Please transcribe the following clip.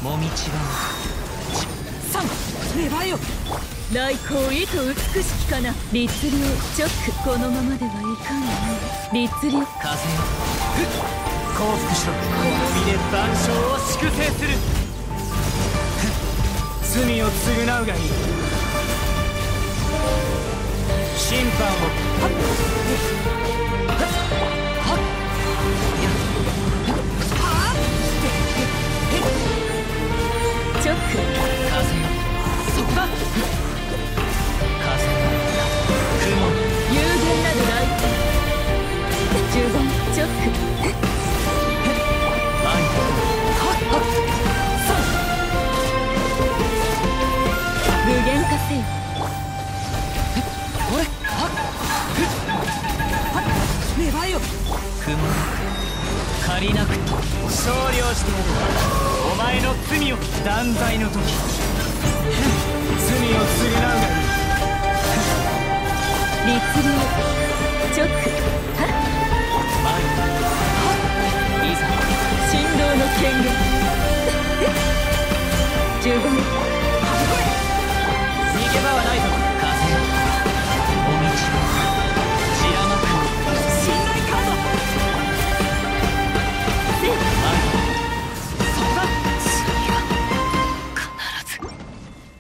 もみちが三粘よ。 来光意図美しきかな。律令チョック。このままではいかんわ。律令風よ降伏しろ。この身で万象を粛清する。罪を償うがいい。審判をチョック。 風よそこだ。 風雲有限なる来光。呪言チョック。 愛無限化せよ。 これ粘よ。 雲なく借りなく勝利をしてやる。お前の罪を断罪の時罪を償うがいい。 律令チョック。 いざ神道の権限。呪言